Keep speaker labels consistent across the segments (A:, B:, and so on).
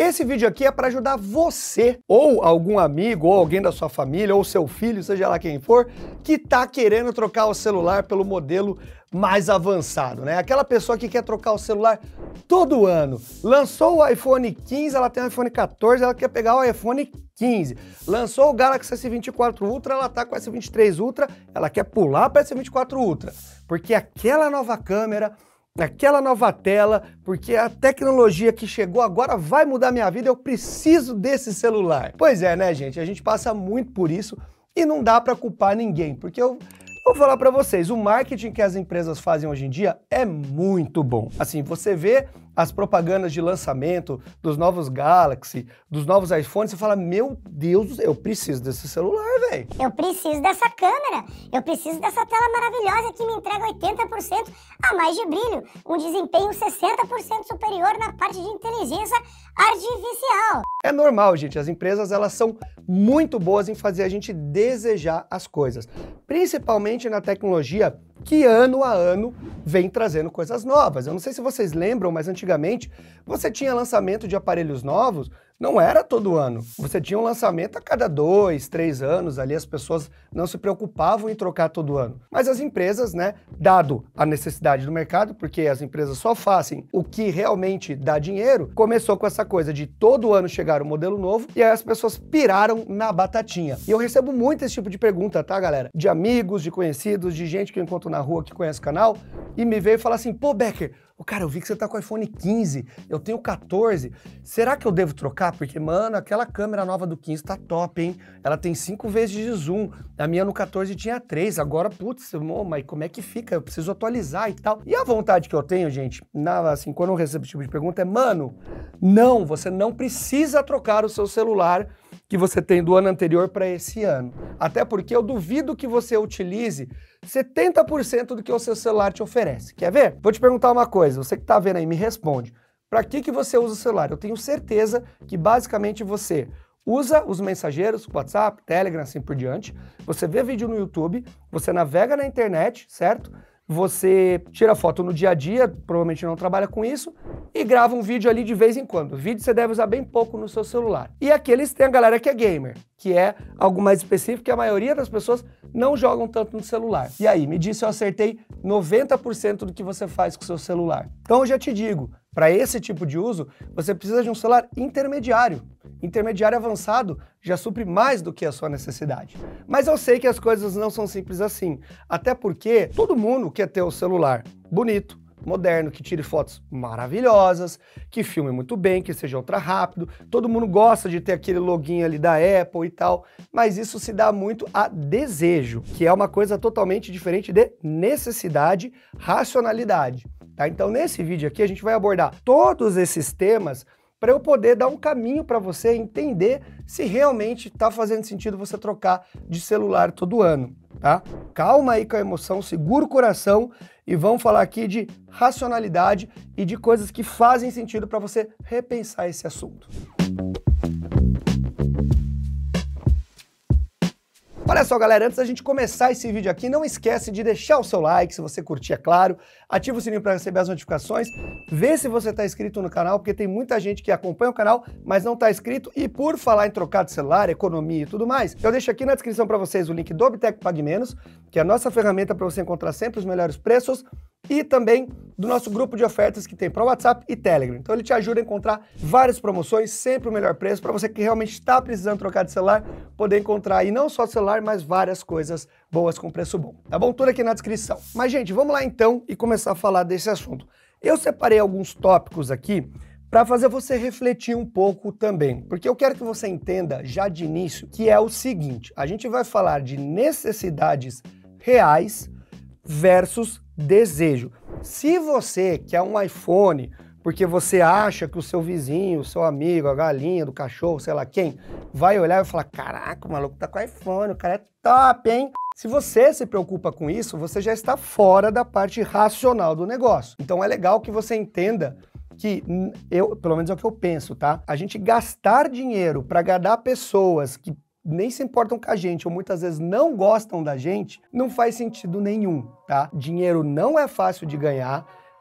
A: esse vídeo aqui é para ajudar você, ou algum amigo, ou alguém da sua família, ou seu filho, seja lá quem for, que tá querendo trocar o celular pelo modelo mais avançado, né? Aquela pessoa que quer trocar o celular todo ano. Lançou o iPhone 15, ela tem o iPhone 14, ela quer pegar o iPhone 15. Lançou o Galaxy S24 Ultra, ela tá com o S23 Ultra, ela quer pular para o S24 Ultra, porque aquela nova câmera, aquela nova tela, porque a tecnologia que chegou agora vai mudar minha vida, eu preciso desse celular. Pois é, né, gente? A gente passa muito por isso e não dá para culpar ninguém, porque eu vou falar para vocês, o marketing que as empresas fazem hoje em dia é muito bom. Assim, você vê as propagandas de lançamento dos novos Galaxy, dos novos iPhones, você fala, meu Deus, eu preciso desse celular, velho.
B: Eu preciso dessa câmera, eu preciso dessa tela maravilhosa que me entrega 80% a mais de brilho, um desempenho 60% superior na parte de inteligência artificial.
A: É normal, gente, as empresas elas são muito boas em fazer a gente desejar as coisas, principalmente na tecnologia que ano a ano vem trazendo coisas novas. Eu não sei se vocês lembram, mas antigamente você tinha lançamento de aparelhos novos, não era todo ano. Você tinha um lançamento a cada 2, 3 anos, ali as pessoas não se preocupavam em trocar todo ano. Mas as empresas, né, dado a necessidade do mercado, porque as empresas só fazem o que realmente dá dinheiro, começou com essa coisa de todo ano chegar um modelo novo e aí as pessoas piraram na batatinha. E eu recebo muito esse tipo de pergunta, tá, galera? De amigos, de conhecidos, de gente que eu encontro na rua que conhece o canal e me veio e fala assim, pô, Becker, cara, eu vi que você tá com o iPhone 15, eu tenho 14, será que eu devo trocar? Porque, mano, aquela câmera nova do 15 tá top, hein? Ela tem 5 vezes de zoom, a minha no 14 tinha 3, agora, putz, mas como é que fica? Eu preciso atualizar e tal. E a vontade que eu tenho, gente, assim, quando eu recebo esse tipo de pergunta é, mano, não, você não precisa trocar o seu celular que você tem do ano anterior para esse ano. Até porque eu duvido que você utilize 70% do que o seu celular te oferece. Quer ver? Vou te perguntar uma coisa, você que tá vendo aí, me responde. Para que você usa o celular? Eu tenho certeza que basicamente você usa os mensageiros, WhatsApp, Telegram, assim por diante, você vê vídeo no YouTube, você navega na internet, certo? Você tira foto no dia a dia, provavelmente não trabalha com isso, e grava um vídeo ali de vez em quando. O vídeo você deve usar bem pouco no seu celular. E aqueles tem a galera que é gamer, que é algo mais específico, que a maioria das pessoas não jogam tanto no celular. E aí, me disse se eu acertei 90% do que você faz com o seu celular. Então eu já te digo, para esse tipo de uso, você precisa de um celular intermediário. Intermediário avançado já supre mais do que a sua necessidade. Mas eu sei que as coisas não são simples assim, até porque todo mundo quer ter o celular bonito, moderno, que tire fotos maravilhosas, que filme muito bem, que seja ultra rápido, todo mundo gosta de ter aquele login ali da Apple e tal, mas isso se dá muito a desejo, que é uma coisa totalmente diferente de necessidade, racionalidade, tá? Então nesse vídeo aqui a gente vai abordar todos esses temas para eu poder dar um caminho para você entender se realmente está fazendo sentido você trocar de celular todo ano, tá? Calma aí com a emoção, segura o coração e vamos falar aqui de racionalidade e de coisas que fazem sentido para você repensar esse assunto. Olha só, galera, antes da gente começar esse vídeo aqui, não esquece de deixar o seu like, se você curtir, é claro, ativa o sininho para receber as notificações, vê se você está inscrito no canal, porque tem muita gente que acompanha o canal, mas não está inscrito, e por falar em trocar de celular, economia e tudo mais, eu deixo aqui na descrição para vocês o link do Obtec Pague Menos, que é a nossa ferramenta para você encontrar sempre os melhores preços, e também do nosso grupo de ofertas que tem para WhatsApp e Telegram. Então ele te ajuda a encontrar várias promoções, sempre o melhor preço, para você que realmente está precisando trocar de celular, poder encontrar aí não só celular, mas várias coisas boas com preço bom. Tá bom? Tudo aqui na descrição. Mas, gente, vamos lá então e começar a falar desse assunto. Eu separei alguns tópicos aqui para fazer você refletir um pouco também, porque eu quero que você entenda já de início que é o seguinte, a gente vai falar de necessidades reais versus desejo. Se você quer um iPhone porque você acha que o seu vizinho, o seu amigo, a galinha do cachorro, sei lá quem, vai olhar e falar, caraca, o maluco tá com iPhone, o cara é top, hein? Se você se preocupa com isso, você já está fora da parte racional do negócio. Então é legal que você entenda que pelo menos é o que eu penso, tá? A gente gastar dinheiro para agradar pessoas que nem se importam com a gente ou muitas vezes não gostam da gente, não faz sentido nenhum, tá? Dinheiro não é fácil de ganhar,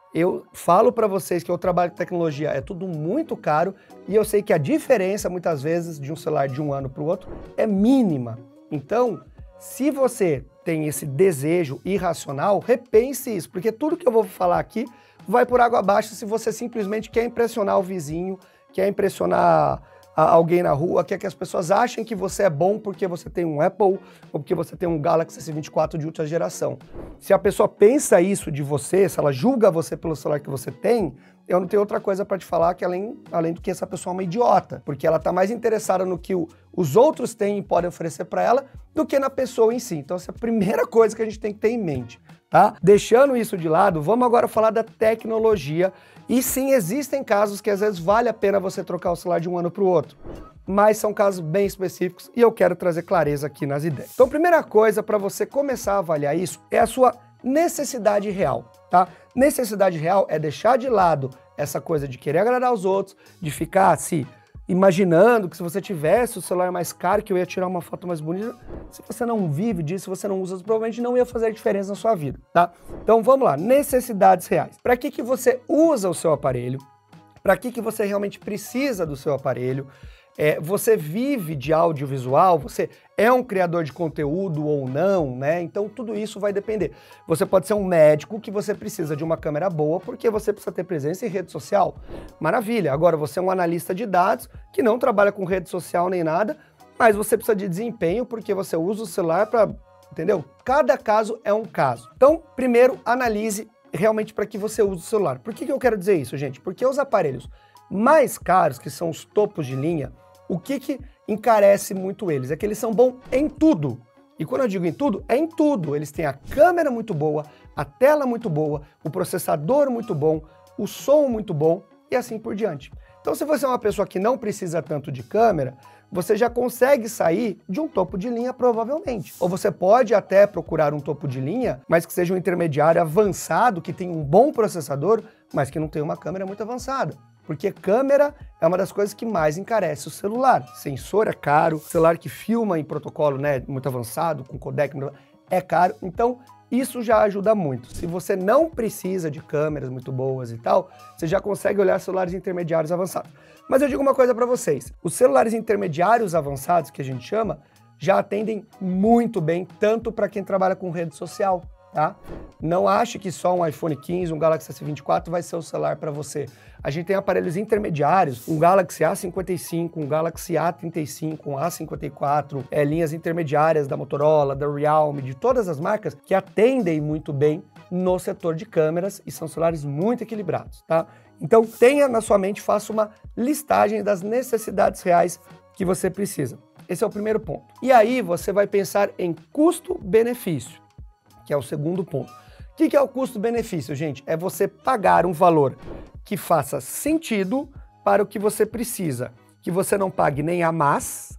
A: Eu falo para vocês que eu trabalho com tecnologia, é tudo muito caro e eu sei que a diferença, muitas vezes, de um celular de um ano para o outro é mínima. Então, se você tem esse desejo irracional, repense isso, porque tudo que eu vou falar aqui vai por água abaixo se você simplesmente quer impressionar o vizinho, quer impressionar alguém na rua, quer que as pessoas achem que você é bom porque você tem um Apple ou porque você tem um Galaxy S24 de última geração. Se a pessoa pensa isso de você, se ela julga você pelo celular que você tem, eu não tenho outra coisa para te falar que além do que essa pessoa é uma idiota, porque ela está mais interessada no que os outros têm e podem oferecer para ela do que na pessoa em si. Então essa é a primeira coisa que a gente tem que ter em mente, tá? Deixando isso de lado, vamos agora falar da tecnologia. E sim, existem casos que às vezes vale a pena você trocar o celular de um ano para o outro, mas são casos bem específicos e eu quero trazer clareza aqui nas ideias. Então, primeira coisa para você começar a avaliar isso é a sua necessidade real, tá? Necessidade real é deixar de lado essa coisa de querer agradar os outros, de ficar se imaginando que se você tivesse o celular mais caro, que eu ia tirar uma foto mais bonita. Se você não vive disso, se você não usa, provavelmente não ia fazer diferença na sua vida, tá? Então vamos lá, necessidades reais. Para que você usa o seu aparelho? Para que você realmente precisa do seu aparelho? Você vive de audiovisual? Você é um criador de conteúdo ou não, né? Então tudo isso vai depender. Você pode ser um médico que você precisa de uma câmera boa porque você precisa ter presença em rede social. Maravilha. Agora você é um analista de dados que não trabalha com rede social nem nada, mas você precisa de desempenho porque você usa o celular para, entendeu? Cada caso é um caso. Então, primeiro, analise realmente para que você usa o celular. Por que eu quero dizer isso, gente? Porque os aparelhos mais caros, que são os topos de linha, o que encarece muito eles? É que eles são bons em tudo. E quando eu digo em tudo, é em tudo. Eles têm a câmera muito boa, a tela muito boa, o processador muito bom, o som muito bom e assim por diante. Então, se você é uma pessoa que não precisa tanto de câmera, você já consegue sair de um topo de linha provavelmente. Ou você pode até procurar um topo de linha, mas que seja um intermediário avançado, que tenha um bom processador, mas que não tenha uma câmera muito avançada. Porque câmera é uma das coisas que mais encarece o celular. Sensor é caro, celular que filma em protocolo, né, muito avançado, com codec, é caro. Então, isso já ajuda muito. Se você não precisa de câmeras muito boas e tal, você já consegue olhar celulares intermediários avançados. Mas eu digo uma coisa para vocês. Os celulares intermediários avançados, que a gente chama, já atendem muito bem, tanto para quem trabalha com rede social, tá? Não ache que só um iPhone 15, um Galaxy S24 vai ser o celular para você. A gente tem aparelhos intermediários, um Galaxy A55, um Galaxy A35, um A54, linhas intermediárias da Motorola, da Realme, de todas as marcas que atendem muito bem no setor de câmeras e são celulares muito equilibrados, tá? Então tenha na sua mente, faça uma listagem das necessidades reais que você precisa. Esse é o primeiro ponto. E aí você vai pensar em custo-benefício, que é o segundo ponto. O que é o custo-benefício, gente? É você pagar um valor que faça sentido para o que você precisa. Que você não pague nem a mais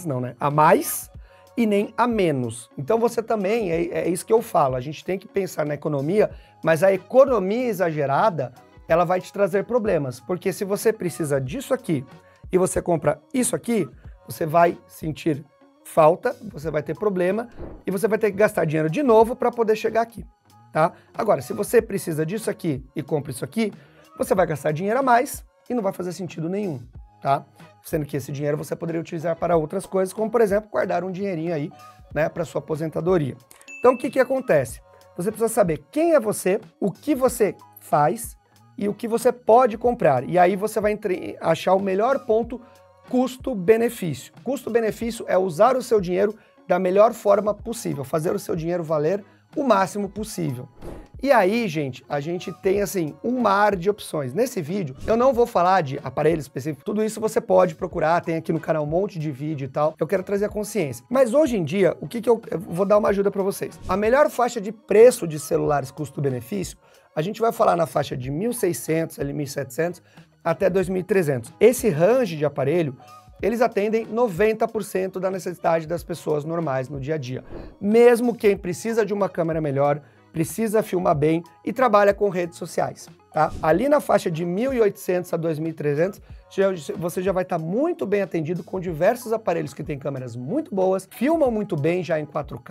A: e nem a menos. Então você também, é isso que eu falo, a gente tem que pensar na economia, mas a economia exagerada, ela vai te trazer problemas. Porque se você precisa disso aqui e você compra isso aqui, você vai sentir falta, você vai ter problema e você vai ter que gastar dinheiro de novo para poder chegar aqui, tá? Agora, se você precisa disso aqui e compra isso aqui, você vai gastar dinheiro a mais e não vai fazer sentido nenhum, tá? Sendo que esse dinheiro você poderia utilizar para outras coisas, como, por exemplo, guardar um dinheirinho aí, né, para sua aposentadoria. Então, o que acontece? Você precisa saber quem é você, o que você faz e o que você pode comprar. E aí você vai achar o melhor ponto custo-benefício. Custo-benefício é usar o seu dinheiro da melhor forma possível, fazer o seu dinheiro valer o máximo possível. E aí, gente, a gente tem assim um mar de opções. Nesse vídeo, eu não vou falar de aparelho específico, tudo isso você pode procurar, tem aqui no canal um monte de vídeo e tal. Eu quero trazer a consciência. Mas hoje em dia, o que eu vou dar uma ajuda para vocês. A melhor faixa de preço de celulares custo-benefício, a gente vai falar na faixa de 1.600, ali 1.700 até 2.300. Esse range de aparelho, eles atendem 90% da necessidade das pessoas normais no dia a dia. Mesmo quem precisa de uma câmera melhor, precisa filmar bem e trabalha com redes sociais, tá? Ali na faixa de 1.800 a 2.300, você já vai estar muito bem atendido com diversos aparelhos que têm câmeras muito boas, filmam muito bem já em 4K,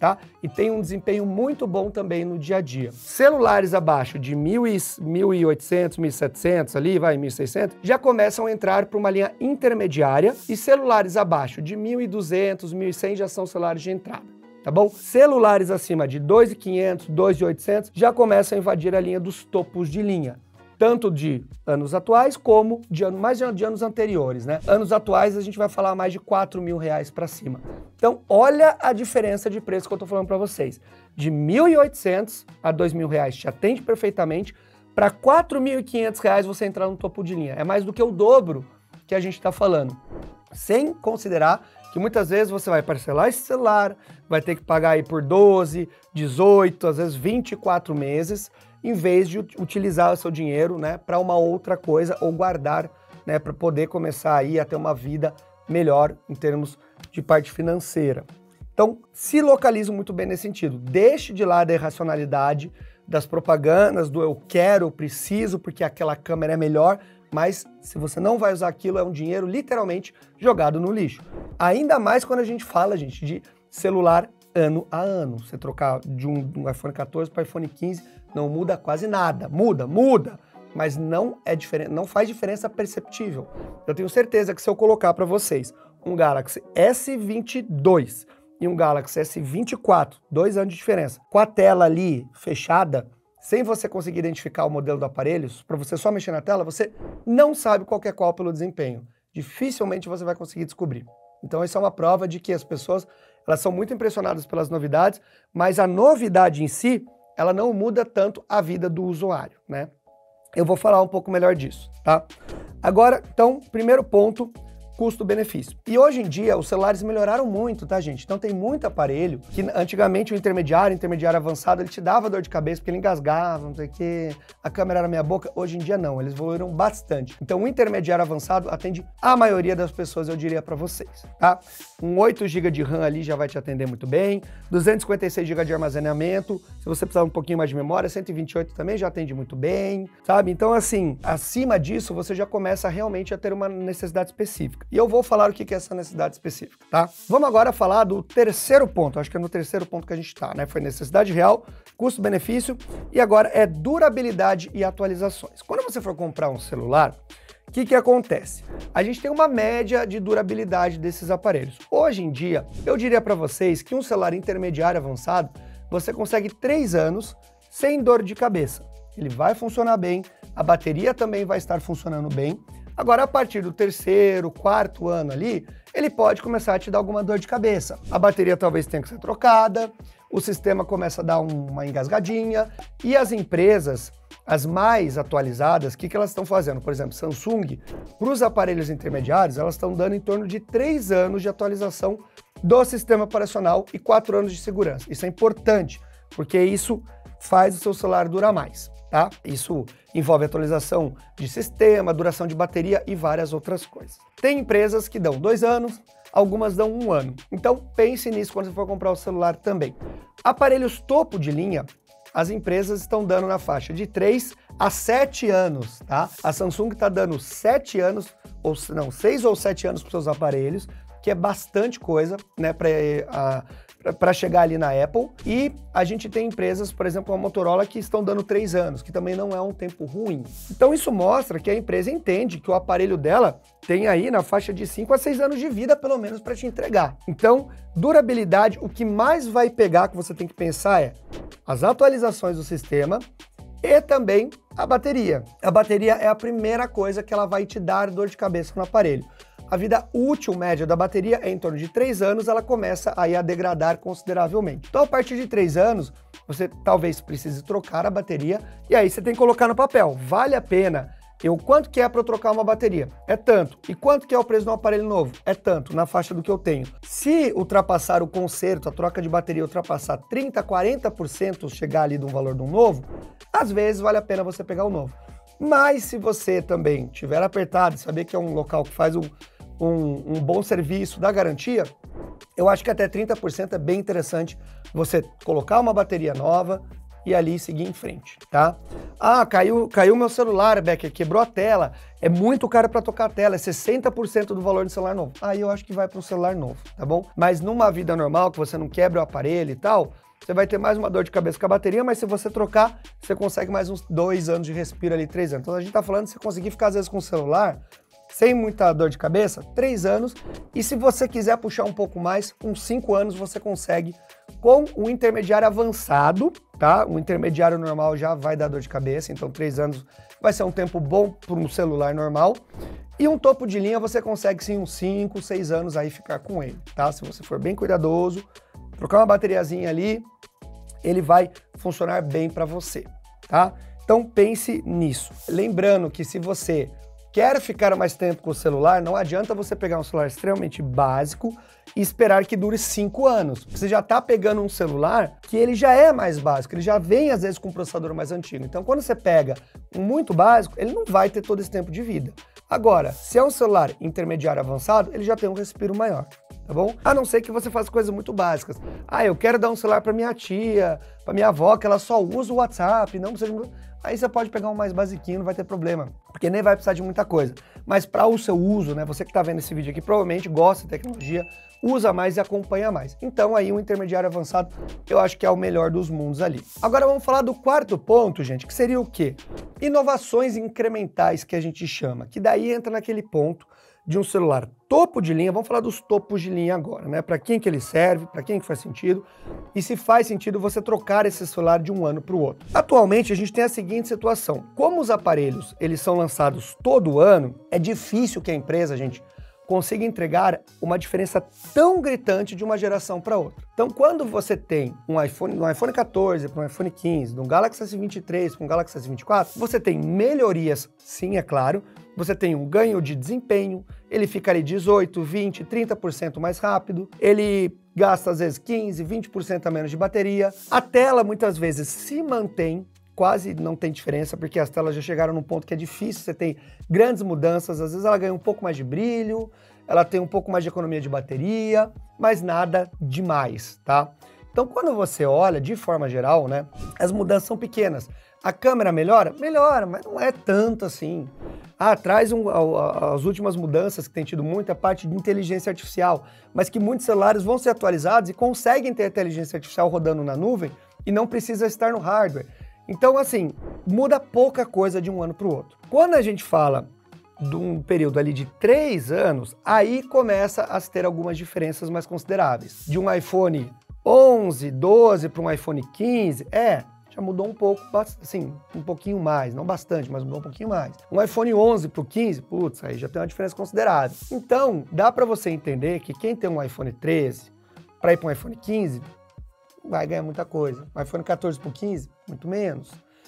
A: tá? E tem um desempenho muito bom também no dia a dia. Celulares abaixo de 1.800, 1.700 ali, vai, 1.600, já começam a entrar para uma linha intermediária e celulares abaixo de 1.200, 1.100 já são celulares de entrada. Tá bom? Celulares acima de 2.500, 2.800 já começam a invadir a linha dos topos de linha, tanto de anos atuais como de anos anteriores, né? Anos atuais a gente vai falar mais de R$4.000 para cima. Então, olha a diferença de preço que eu tô falando para vocês. De R$1.800 a R$2.000 te atende perfeitamente, para R$4.500 você entrar no topo de linha. É mais do que o dobro que a gente está falando. Sem considerar que muitas vezes você vai parcelar esse celular, vai ter que pagar aí por 12, 18, às vezes 24 meses, em vez de utilizar o seu dinheiro, né, para uma outra coisa ou guardar, né, para poder começar aí a ter uma vida melhor em termos de parte financeira. Então, se localize muito bem nesse sentido. Deixe de lado a irracionalidade das propagandas, do eu quero, eu preciso, porque aquela câmera é melhor, mas se você não vai usar aquilo, é um dinheiro literalmente jogado no lixo. Ainda mais quando a gente fala, gente, de celular ano a ano. Você trocar de um iPhone 14 para iPhone 15 não muda quase nada. Muda, mas não é diferente, não faz diferença perceptível. Eu tenho certeza que se eu colocar para vocês um Galaxy S22 e um Galaxy S24, 2 anos de diferença, com a tela ali fechada, sem você conseguir identificar o modelo do aparelho, para você só mexer na tela, você não sabe qual que é qual pelo desempenho. Dificilmente você vai conseguir descobrir. Então isso é uma prova de que as pessoas, elas são muito impressionadas pelas novidades, mas a novidade em si, ela não muda tanto a vida do usuário, né? Eu vou falar um pouco melhor disso, tá? Agora, então, primeiro ponto, custo-benefício. E hoje em dia, os celulares melhoraram muito, tá, gente? Então tem muito aparelho que antigamente o intermediário avançado, ele te dava dor de cabeça porque ele engasgava, não sei o quê, a câmera era meia boca. Hoje em dia não, eles evoluíram bastante. Então o intermediário avançado atende a maioria das pessoas, eu diria para vocês, tá? Um 8 GB de RAM ali já vai te atender muito bem, 256 GB de armazenamento, se você precisar um pouquinho mais de memória, 128 também já atende muito bem, sabe? Então assim, acima disso você já começa realmente a ter uma necessidade específica. E eu vou falar o que é essa necessidade específica, tá? Vamos agora falar do terceiro ponto, acho que é no terceiro ponto que a gente tá, né? Foi necessidade real, custo-benefício e agora é durabilidade e atualizações. Quando você for comprar um celular, o que acontece? A gente tem uma média de durabilidade desses aparelhos. Hoje em dia, eu diria para vocês que um celular intermediário avançado, você consegue 3 anos sem dor de cabeça. Ele vai funcionar bem, a bateria também vai estar funcionando bem. Agora, a partir do terceiro, quarto ano ali, ele pode começar a te dar alguma dor de cabeça. A bateria talvez tenha que ser trocada, o sistema começa a dar uma engasgadinha e as empresas, as mais atualizadas, o que elas estão fazendo? Por exemplo, Samsung, para os aparelhos intermediários, elas estão dando em torno de 3 anos de atualização do sistema operacional e 4 anos de segurança. Isso é importante, porque isso faz o seu celular durar mais. Tá? Isso envolve atualização de sistema, duração de bateria e várias outras coisas. Tem empresas que dão 2 anos, algumas dão 1 ano. Então pense nisso quando você for comprar o celular também. Aparelhos topo de linha, as empresas estão dando na faixa de 3 a 7 anos, tá? A Samsung está dando 7 anos, ou não, 6 ou 7 anos para os seus aparelhos, que é bastante coisa, né, para chegar ali na Apple. E a gente tem empresas, por exemplo, a Motorola, que estão dando 3 anos, que também não é um tempo ruim. Então isso mostra que a empresa entende que o aparelho dela tem aí na faixa de 5 a 6 anos de vida, pelo menos, para te entregar. Então, durabilidade, o que mais vai pegar que você tem que pensar é as atualizações do sistema e também a bateria. A bateria é a primeira coisa que ela vai te dar dor de cabeça no aparelho. A vida útil média da bateria é em torno de 3 anos, ela começa aí a degradar consideravelmente. Então, a partir de 3 anos, você talvez precise trocar a bateria e aí você tem que colocar no papel. Vale a pena? Quanto que é para eu trocar uma bateria? É tanto. E quanto que é o preço de um aparelho novo? É tanto, na faixa do que eu tenho. Se ultrapassar o conserto, a troca de bateria ultrapassar 30%, 40%, chegar ali de um valor de um novo, às vezes vale a pena você pegar o novo. Mas se você também tiver apertado e saber que é um local que faz um bom serviço da garantia, eu acho que até 30% é bem interessante você colocar uma bateria nova, e ali seguir em frente, tá? Ah, caiu meu celular, Becker, quebrou a tela, é muito caro para trocar a tela, é 60% do valor do celular novo. Aí eu acho que vai para um celular novo, tá bom? Mas numa vida normal, que você não quebra o aparelho e tal, você vai ter mais uma dor de cabeça com a bateria, mas se você trocar, você consegue mais uns 2 anos de respiro ali, 3 anos. Então a gente tá falando de você conseguir ficar às vezes com o celular sem muita dor de cabeça, 3 anos. E se você quiser puxar um pouco mais, uns 5 anos você consegue com o intermediário avançado, tá? O intermediário normal já vai dar dor de cabeça, então 3 anos vai ser um tempo bom para um celular normal. E um topo de linha você consegue sim uns 5, 6 anos aí ficar com ele, tá? Se você for bem cuidadoso, trocar uma bateriazinha ali, ele vai funcionar bem para você, tá? Então pense nisso. Lembrando que se você quer ficar mais tempo com o celular, não adianta você pegar um celular extremamente básico e esperar que dure 5 anos. Você já está pegando um celular que ele já é mais básico, ele já vem às vezes com um processador mais antigo. Então quando você pega um muito básico, ele não vai ter todo esse tempo de vida. Agora, se é um celular intermediário avançado, ele já tem um respiro maior, tá bom? A não ser que você faça coisas muito básicas. Ah, eu quero dar um celular para minha tia, para minha avó, que ela só usa o WhatsApp, não precisa de... Aí você pode pegar um mais basiquinho, não vai ter problema, porque nem vai precisar de muita coisa. Mas para o seu uso, né, você que está vendo esse vídeo aqui provavelmente gosta de tecnologia, usa mais e acompanha mais. Então aí o intermediário avançado eu acho que é o melhor dos mundos ali. Agora vamos falar do quarto ponto, gente, que seria o quê? Inovações incrementais que a gente chama, que daí entra naquele ponto de um celular topo de linha. Vamos falar dos topos de linha agora, né? Para quem que ele serve, para quem que faz sentido e se faz sentido você trocar esse celular de um ano para o outro. Atualmente a gente tem a seguinte situação: como os aparelhos eles são lançados todo ano, é difícil que a empresa, gente, consiga entregar uma diferença tão gritante de uma geração para outra. Então, quando você tem um iPhone 14 para um iPhone 15, de um Galaxy S23 para um Galaxy S24, você tem melhorias, sim, é claro. Você tem um ganho de desempenho, ele fica ali 18, 20, 30% mais rápido, ele gasta às vezes 15, 20% a menos de bateria. A tela muitas vezes se mantém, quase não tem diferença, porque as telas já chegaram num ponto que é difícil, você tem grandes mudanças, às vezes ela ganha um pouco mais de brilho, ela tem um pouco mais de economia de bateria, mas nada demais, tá? Então quando você olha, de forma geral, né, as mudanças são pequenas. A câmera melhora? Melhora, mas não é tanto assim. Ah, traz as últimas mudanças que tem tido muito, a parte de inteligência artificial, mas que muitos celulares vão ser atualizados e conseguem ter inteligência artificial rodando na nuvem e não precisa estar no hardware. Então, assim, muda pouca coisa de um ano para o outro. Quando a gente fala de um período ali de 3 anos, aí começa a ter algumas diferenças mais consideráveis. De um iPhone 11, 12 para um iPhone 15, já mudou um pouco, assim, um pouquinho mais, não bastante, mas mudou um pouquinho mais. Um iPhone 11 para o 15, putz, aí já tem uma diferença considerável. Então, dá para você entender que quem tem um iPhone 13 para ir para um iPhone 15, vai ganhar muita coisa. Um iPhone 14 para o 15, muito menos.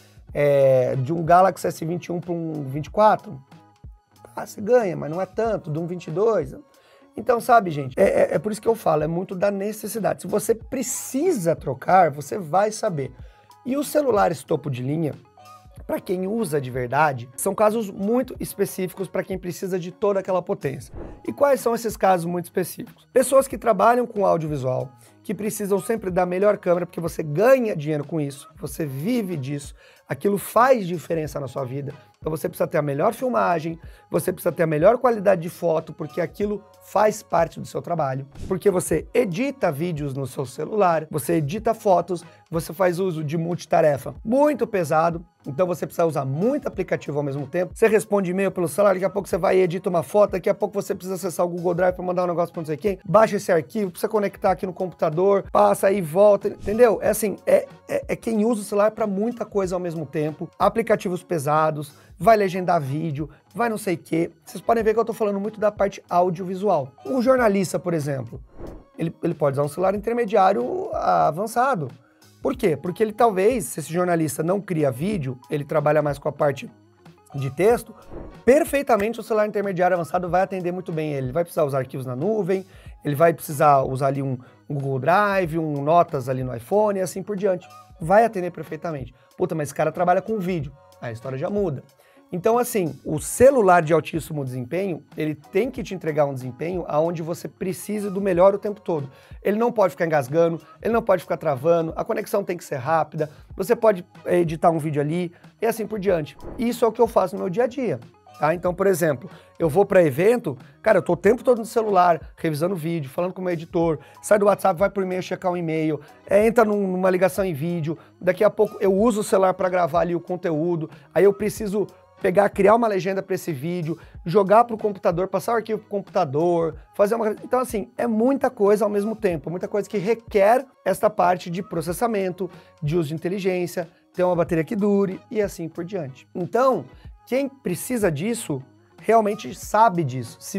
A: De um Galaxy S21 para um 24, você ganha, mas não é tanto. De um 22... Então, sabe, gente, é por isso que eu falo, é muito da necessidade. Se você precisa trocar, você vai saber. E os celulares topo de linha, para quem usa de verdade, são casos muito específicos para quem precisa de toda aquela potência. E quais são esses casos muito específicos? Pessoas que trabalham com audiovisual, que precisam sempre da melhor câmera, porque você ganha dinheiro com isso, você vive disso, aquilo faz diferença na sua vida. Então você precisa ter a melhor filmagem, você precisa ter a melhor qualidade de foto, porque aquilo faz parte do seu trabalho. Porque você edita vídeos no seu celular, você edita fotos, você faz uso de multitarefa muito pesado, então você precisa usar muito aplicativo ao mesmo tempo. Você responde e-mail pelo celular, daqui a pouco você vai e edita uma foto, daqui a pouco você precisa acessar o Google Drive para mandar um negócio para não sei quem, baixa esse arquivo, precisa conectar aqui no computador, passa aí, volta, entendeu? É assim, é quem usa o celular para muita coisa ao mesmo tempo, aplicativos pesados, vai legendar vídeo, vai não sei o quê. Vocês podem ver que eu tô falando muito da parte audiovisual. Um jornalista, por exemplo, ele pode usar um celular intermediário avançado. Por quê? Porque ele talvez, se esse jornalista não cria vídeo, ele trabalha mais com a parte de texto, perfeitamente o celular intermediário avançado vai atender muito bem ele. Ele vai precisar usar arquivos na nuvem, ele vai precisar usar ali um Google Drive, um Notas ali no iPhone e assim por diante. Vai atender perfeitamente. Puta, mas esse cara trabalha com vídeo. Aí a história já muda. Então, assim, o celular de altíssimo desempenho, ele tem que te entregar um desempenho aonde você precisa do melhor o tempo todo. Ele não pode ficar engasgando, ele não pode ficar travando, a conexão tem que ser rápida, você pode editar um vídeo ali e assim por diante. Isso é o que eu faço no meu dia a dia. Tá? Então, por exemplo, eu vou para evento, cara, eu tô o tempo todo no celular, revisando o vídeo, falando com o meu editor, sai do WhatsApp, vai pro e-mail, checar um e-mail, entra numa ligação em vídeo, daqui a pouco eu uso o celular para gravar ali o conteúdo, aí eu preciso criar uma legenda para esse vídeo, jogar para o computador, passar o arquivo para o computador, fazer uma... Então, assim, é muita coisa ao mesmo tempo, muita coisa que requer esta parte de processamento, de uso de inteligência, ter uma bateria que dure e assim por diante. Então, quem precisa disso, realmente sabe disso. Se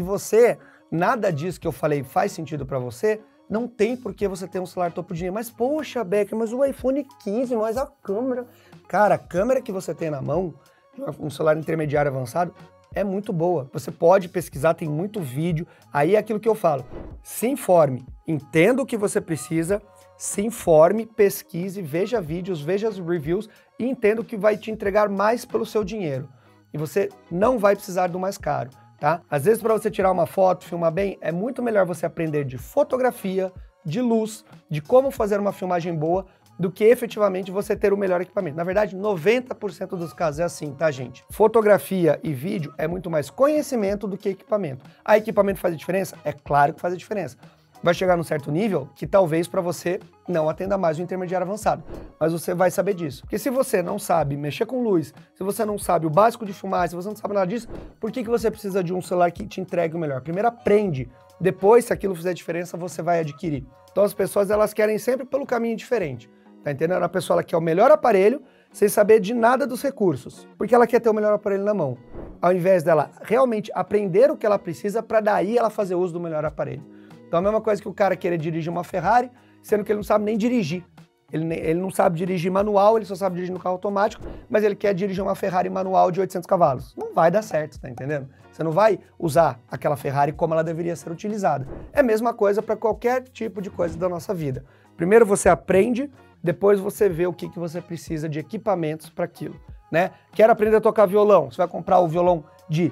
A: nada disso que eu falei faz sentido para você, não tem por que você ter um celular topo de linha. Mas, poxa, Becker, mas o iPhone 15, mas a câmera... Cara, a câmera que você tem na mão, um celular intermediário avançado, é muito boa. Você pode pesquisar, tem muito vídeo. Aí é aquilo que eu falo, se informe, entenda o que você precisa, se informe, pesquise, veja vídeos, veja as reviews e entenda o que vai te entregar mais pelo seu dinheiro. E você não vai precisar do mais caro, tá? Às vezes, para você tirar uma foto, filmar bem, é muito melhor você aprender de fotografia, de luz, de como fazer uma filmagem boa, do que efetivamente você ter o melhor equipamento. Na verdade, 90% dos casos é assim, tá, gente? Fotografia e vídeo é muito mais conhecimento do que equipamento. A equipamento faz a diferença? É claro que faz a diferença. Vai chegar num certo nível que talvez para você não atenda mais o intermediário avançado. Mas você vai saber disso. Porque se você não sabe mexer com luz, se você não sabe o básico de filmar, se você não sabe nada disso, por que você precisa de um celular que te entregue o melhor? Primeiro aprende, depois se aquilo fizer diferença, você vai adquirir. Então as pessoas elas querem sempre pelo caminho diferente. Tá entendendo? A pessoa ela quer o melhor aparelho sem saber de nada dos recursos. Porque ela quer ter o melhor aparelho na mão. Ao invés dela realmente aprender o que ela precisa para daí ela fazer uso do melhor aparelho. Então a mesma coisa que o cara querer dirigir uma Ferrari, sendo que ele não sabe nem dirigir. Ele não sabe dirigir manual, ele só sabe dirigir no carro automático, mas ele quer dirigir uma Ferrari manual de 800 cavalos. Não vai dar certo, tá entendendo? Você não vai usar aquela Ferrari como ela deveria ser utilizada. É a mesma coisa para qualquer tipo de coisa da nossa vida. Primeiro você aprende, depois você vê o que você precisa de equipamentos para aquilo, né? Quer aprender a tocar violão? Você vai comprar o violão de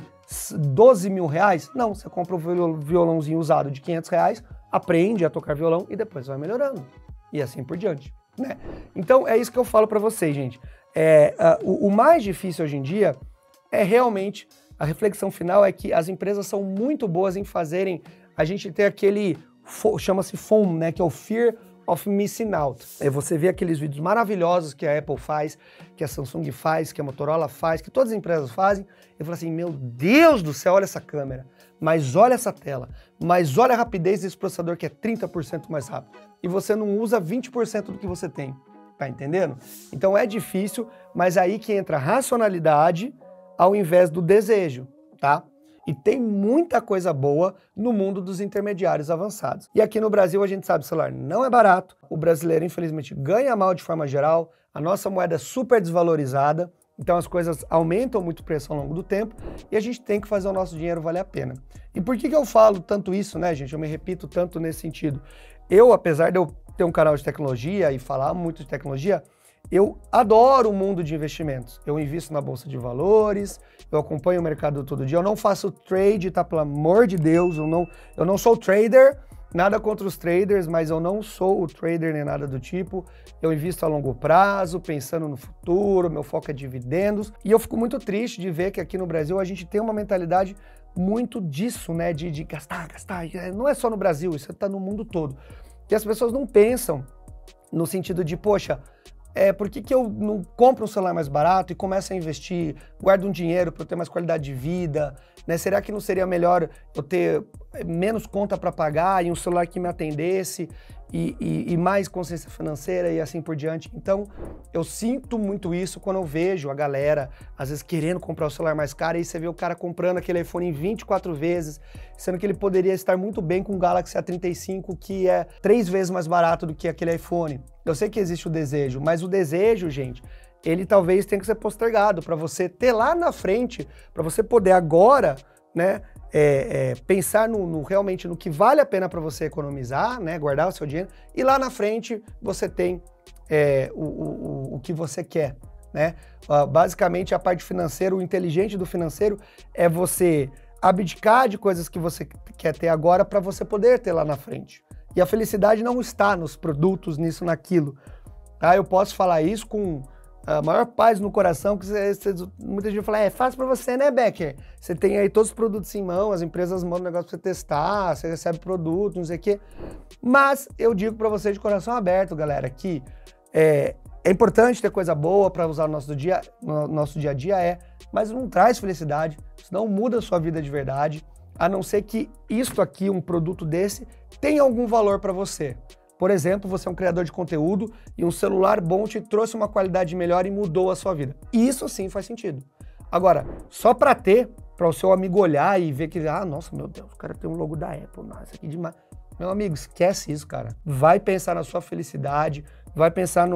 A: 12 mil reais? Não, você compra o violãozinho usado de 500 reais, aprende a tocar violão e depois vai melhorando. E assim por diante, né? Então é isso que eu falo para vocês, gente. O mais difícil hoje em dia é realmente, a reflexão final é que as empresas são muito boas em fazerem a gente ter aquele, chama-se FOMO, né? Que é o Fear of Missing Out. Você vê aqueles vídeos maravilhosos que a Apple faz, que a Samsung faz, que a Motorola faz, que todas as empresas fazem, e fala assim, meu Deus do céu, olha essa câmera, mas olha essa tela, mas olha a rapidez desse processador que é 30% mais rápido. E você não usa 20% do que você tem, tá entendendo? Então é difícil, mas aí que entra a racionalidade ao invés do desejo, tá? E tem muita coisa boa no mundo dos intermediários avançados. E aqui no Brasil a gente sabe que o celular não é barato, o brasileiro infelizmente ganha mal de forma geral, a nossa moeda é super desvalorizada, então as coisas aumentam muito o preço ao longo do tempo e a gente tem que fazer o nosso dinheiro valer a pena. E por que eu falo tanto isso, né, gente? Eu me repito tanto nesse sentido. Eu, apesar de eu ter um canal de tecnologia e falar muito de tecnologia, eu adoro o mundo de investimentos. Eu invisto na Bolsa de Valores, eu acompanho o mercado todo dia, eu não faço trade, tá? Pelo amor de Deus, eu não sou trader, nada contra os traders, mas eu não sou o trader nem nada do tipo. Eu invisto a longo prazo, pensando no futuro, meu foco é dividendos. E eu fico muito triste de ver que aqui no Brasil a gente tem uma mentalidade muito disso, né? De gastar. Não é só no Brasil, isso tá no mundo todo. Que as pessoas não pensam no sentido de, poxa, por que eu não compro um celular mais barato e começo a investir, guardo um dinheiro para eu ter mais qualidade de vida, né? Será que não seria melhor eu ter menos conta para pagar e um celular que me atendesse e mais consciência financeira e assim por diante? Então, eu sinto muito isso quando eu vejo a galera, às vezes, querendo comprar o celular mais caro e você vê o cara comprando aquele iPhone em 24 vezes, sendo que ele poderia estar muito bem com o Galaxy A35, que é 3 vezes mais barato do que aquele iPhone. Eu sei que existe o desejo, mas o desejo, gente, ele talvez tenha que ser postergado para você ter lá na frente, para você poder agora, né, pensar realmente no que vale a pena para você economizar, né, guardar o seu dinheiro, e lá na frente você tem o que você quer, né? Basicamente, a parte financeira, o inteligente do financeiro é você abdicar de coisas que você quer ter agora para você poder ter lá na frente. E a felicidade não está nos produtos, nisso, naquilo. Tá? Eu posso falar isso com a maior paz no coração, que muita gente fala, é fácil para você, né, Becker? Você tem aí todos os produtos em mão, as empresas mandam um negócio para você testar, você recebe produto, não sei o quê. Mas eu digo para você de coração aberto, galera, que é importante ter coisa boa para usar no nosso dia a dia, mas não traz felicidade, isso não muda a sua vida de verdade, a não ser que isto aqui, um produto desse, tenha algum valor para você. Por exemplo, você é um criador de conteúdo e um celular bom te trouxe uma qualidade melhor e mudou a sua vida. Isso sim faz sentido. Agora, só para ter, para o seu amigo olhar e ver que, nossa, meu Deus, o cara tem um logo da Apple, nossa, isso aqui é demais. Meu amigo, esquece isso, cara. Vai pensar na sua felicidade, vai pensar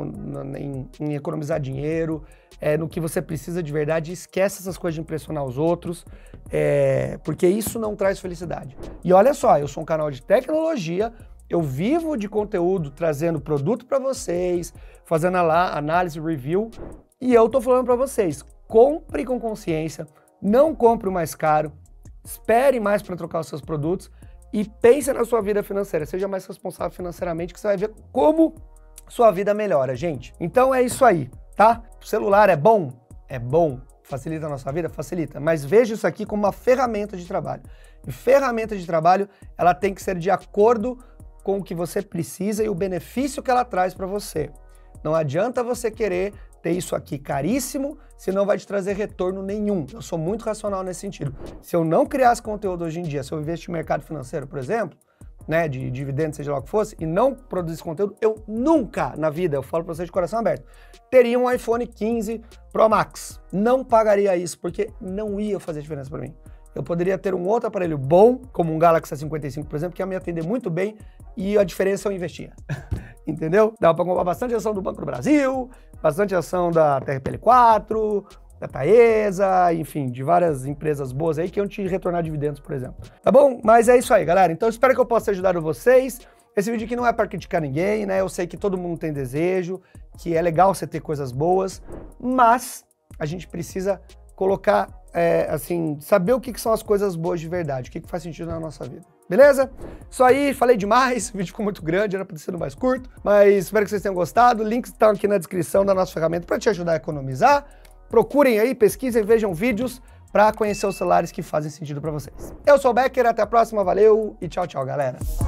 A: em economizar dinheiro, no que você precisa de verdade, esquece essas coisas de impressionar os outros, porque isso não traz felicidade. E olha só, eu sou um canal de tecnologia, eu vivo de conteúdo, trazendo produto para vocês, fazendo análise, review, e eu tô falando para vocês, compre com consciência, não compre o mais caro, espere mais para trocar os seus produtos e pense na sua vida financeira, seja mais responsável financeiramente, que você vai ver como sua vida melhora, gente. Então é isso aí, tá? O celular é bom? É bom. Facilita a nossa vida? Facilita. Mas veja isso aqui como uma ferramenta de trabalho. E ferramenta de trabalho, ela tem que ser de acordo com o que você precisa e o benefício que ela traz para você. Não adianta você querer ter isso aqui caríssimo, se não vai te trazer retorno nenhum. Eu sou muito racional nesse sentido. Se eu não criasse conteúdo hoje em dia, se eu vivesse no mercado financeiro, por exemplo, né, de dividendos, seja lá o que fosse, e não produzisse conteúdo, eu nunca na vida, eu falo para vocês de coração aberto, teria um iPhone 15 Pro Max. Não pagaria isso, porque não ia fazer diferença para mim. Eu poderia ter um outro aparelho bom, como um Galaxy A55, por exemplo, que ia me atender muito bem e a diferença eu investia. Entendeu? Dava para comprar bastante ação do Banco do Brasil, bastante ação da TRPL4, da Taesa, enfim, de várias empresas boas aí que iam te retornar dividendos, por exemplo. Tá bom? Mas é isso aí, galera. Então, espero que eu possa ajudar vocês. Esse vídeo aqui não é para criticar ninguém, né? Eu sei que todo mundo tem desejo, que é legal você ter coisas boas, mas a gente precisa colocar, saber o que são as coisas boas de verdade, o que faz sentido na nossa vida. Beleza? Isso aí, falei demais, o vídeo ficou muito grande, era para ter sido mais curto, mas espero que vocês tenham gostado. Links estão aqui na descrição da nossa ferramenta para te ajudar a economizar. Procurem aí, pesquisem, vejam vídeos para conhecer os celulares que fazem sentido para vocês. Eu sou o Becker, até a próxima, valeu e tchau, tchau, galera.